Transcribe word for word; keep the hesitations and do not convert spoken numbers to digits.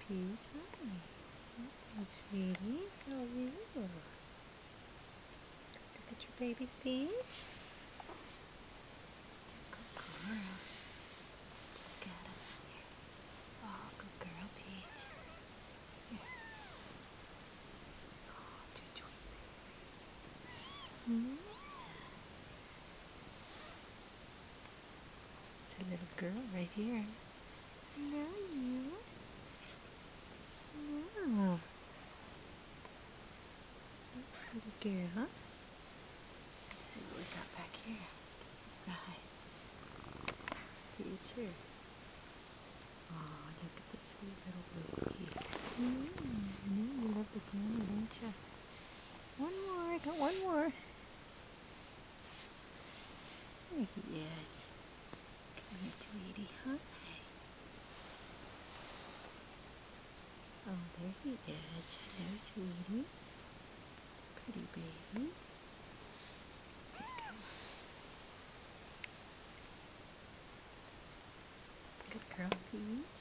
Peach, hi. Hi, sweetie. How are you? Look at your baby Peach. Good girl. Look at him. Here. Oh, good girl, Peach. Here. Oh, too sweet. Mm. It's a little girl right here. No, you. No. Little girl. Let's see what we got back here. Right. Peach here. Oh, look at the sweet little baby. Mm, you love the camera, don't you? One more. I got one more. There he is. Come here, sweetie. Hi. Oh, there he is. Hello, sweetie. Pretty baby. There you go. Good girl, Peach.